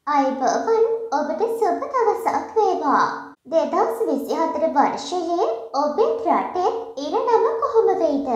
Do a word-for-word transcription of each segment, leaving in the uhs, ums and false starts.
අයිබෝවන් ඔබට සුබ දවසක් වේවා. දෙදහස් විසිහතර වර්ෂයේ ඔබේ රටේ ඉර නම කොහොම වෙයිද?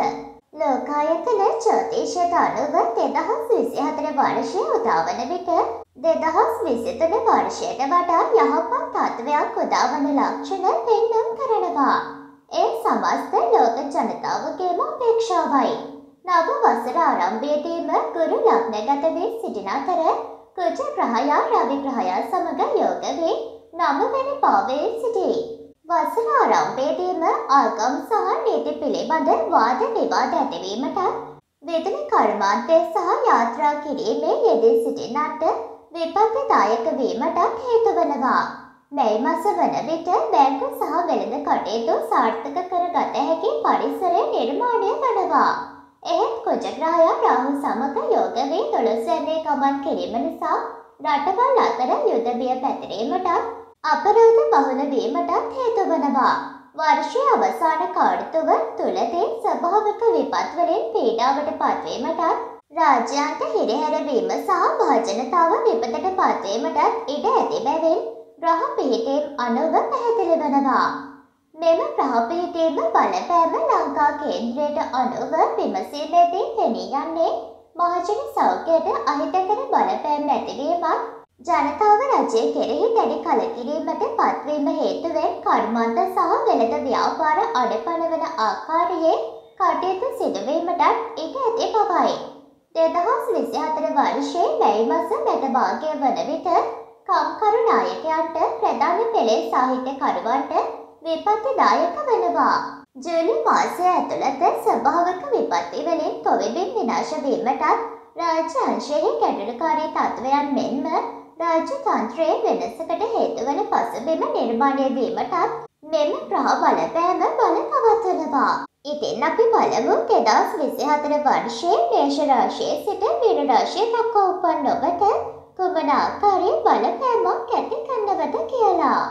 ලෝකායතන ජ්‍යොතිෂයට අනුව දෙදහස් විසිහතර වර්ෂය උදාවන විට දෙදහස් විසිතුන වර්ෂයට වඩා යහපත් තත්ත්වයක් උදාවන ලක්ෂණ පෙන්නුම් කරනවා. ඒ සමස්ත ලෝක ජනතාවගේම අපේක්ෂාවයි. නව වසර ආරම්භයේදීම ගුරු ලග්නගත වී සිටින අතර කුජ ග්‍රහයා රවි ග්‍රහයා සමග යෝග වී නවවැනි භාවයේ සිටී. වසර ආරම්භයේදීම ආගම් සහ නීති පිළිබඳ වාද විවාද ඇතිවීමටත් විදුලි කර්මාන්තය සහ යාත්‍රා කිරීමේ යෙදී සිටින්නට විපත්තිදායක වීමටත් හේතු වනවා. මේ මාස වන විට බැංකු සහ වෙළඳ කටයුතු සාර්ථක කරගත හැකි පරිසරය නිර්මාණය වනවා. එහෙත් කුජ ග්‍රහයා රාහු සමග යෝග වී දොළොස්වැන්නේ ගමන් කිරීම නිසා රටවල් අතර යුද බිය පැතිරීමටත් අපරාධ බහුල වීමටත් හේතු වනවා. වර්ෂයේ අවසාන කාලතුව තුලදී ස්වභාවික විපත් වලින් පීඩාවට පත්වීමටත් රාජ්‍යාන්ත හිරිහැරවීම සහ භාජනතාව විපතට පත්වීමටත් ඉඩ ඇති බැවින් ග්‍රහ පිහිටීම් අනුව පැහැදිලි වනවා. මෙම ග්‍රහ පිහිටීම බලපෑම ලංකා කේන්ද්‍රයට අනුව විමසීමේදී පෙනී යන්නේ මහජන සෞඛ්‍යයට අහිතකර බලපෑම් ඇතිවීමත් ජනතාව රජය කෙරෙහි දැඩි කලකිරීමට පත්වීම හේතුවෙන් කර්මාන්ත සහ වෙළඳ ව්‍යාපාර අඩපණ වන ආකාරයේ කටයුතු සිදුවීමටත් ඉඩ ඇති බවයි. දෙදහස් විසිහතර වර්ෂයේ මැයි මාස මැද භාගය වන විට කම්කරු නායකයන්ට ප්‍රධාන පෙළේ සාහිත්‍යකරුවන්ට විපත්තිදායක වෙනවා. ජූලි මාසය ඇතුළත ස්වභාවික විපත්ති වලින් තොවිබිම් විනාශ වීමටත් රාජ්‍ය අංශයේ ගැටලුකාරී තත්ත්වයන් මෙන්ම රාජ්‍ය තන්ත්‍රයේ වෙනසකට හේතු වන පසුබිම නිර්මාණය වීමටත් මෙම ග්‍රහ බලපෑම බල පවත්වනවා. ඉතින් අපි බලමු දෙදහස් විසිහතර වර්ෂයේ මේෂ රාශියේ සිට මීන රාශිය දක්වා උපන් ඔබට කුමන ආකාරයේ බලපෑමක් ඇති කරනවද කියලා.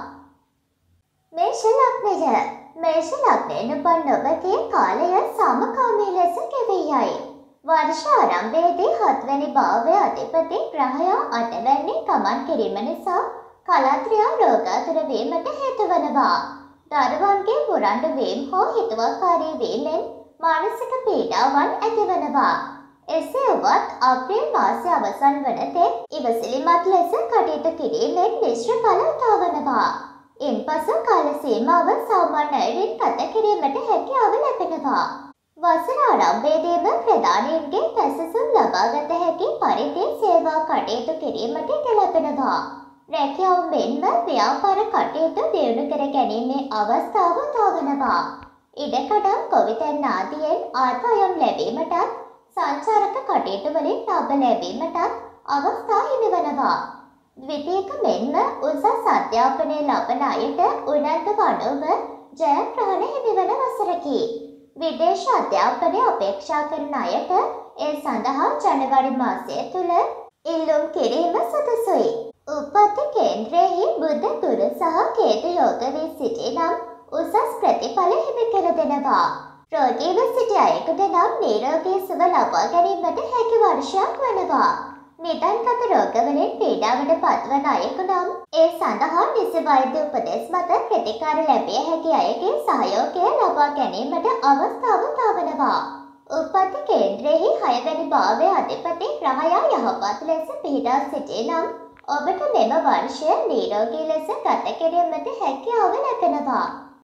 මේෂ ලග්නය. මේෂ ලග්නයෙන් උපන් ඔබගේ කාලය සමකාමී ලෙස ගෙවී යයි. වර්ෂ ආරම්භයේදී හත්වැනි භාවයේ අධිපති ග්‍රහයා අටවැනි ගමන් කිරීම නිසා කලත්‍රයා රෝගාතුර වීමට හේතු වනවා. දරුවන්ගේ පුරණ්ඩු වීම හෝ හිතුවක්කාරී වීමෙන් මානසික පීඩාවන් ඇතිවනවා. එසේ වුවත් අප්‍රේල් මාසයේ අවසන් වන තෙක් ඉවසිලිමත් ලෙස කටයුතු කිරීමෙන් මිශ්‍ර ඵල උදාවනවා. ඉන්පසු කාල සීමාව සාමාන්‍යයෙන් ගත කිරීමට හැකියාව ලැබෙනවා. වසර ආරම්භයේදීම ප්‍රධානීන්ගේ පැසසුම් ලබාගත හැකි පරිදි සේවා කටයුතු කිරීමට ඉඩ ලැබෙනවා. රැකියාව මෙන්ම ව්‍යාපාර කටයුතු දියුණු කර ගැනීමේ අවස්ථාව උදාවනවා. ඉඩකඩම් ගොවිතැන් ආදියෙන් ආදායම් ලැබීමටත් සංචාරක කටයුතු වලින් ලාභ ලැබීමටත් අවස්ථා හිමිවනවා. ද්විතීයික මෙන්ම උසස් අධ්‍යාපනය ලබන අයට උනන්දු අනුව ජයග්‍රහණ හිමිවන වසරකි. විදේශ අධ්‍යාපනය අපේක්ෂා කරන අයට ඒ සඳහා ජනවාරි මාසය තුල ඉල්ලුම් කිරීම සුදුසුයි. උපත් කේන්ද්‍රයේ බුධ ගුරු සහ කේතු යෝග වී සිටිනම් උසස් ප්‍රතිඵල හිමි කර දෙනවා. රෝගීව සිටි අයෙකුට නම් නිරෝගී සුව ලබා ගැනීමට හැකි වර්ෂයක් වනවා. නිදන්ගත රෝගවලින් පීඩාවට පත්වන අයෙකු නම් ඒ සඳහා නිසි වෛද්‍ය උපදෙස් මත ප්‍රතිකාර ලැබිය හැකි අයගේ සහයෝගය ලබා ගැනීමට අවස්ථාව ලබනවා. උපත් කේන්ද්‍රයේ හයවැනි භාවයේ අධිපති ග්‍රහයා යහපත් ලෙස පිහිටා සිටී නම් ඔබට මෙම වර්ෂය නිරෝගී ලෙස ගත කිරීමට හැකියාව ලැබෙනවා.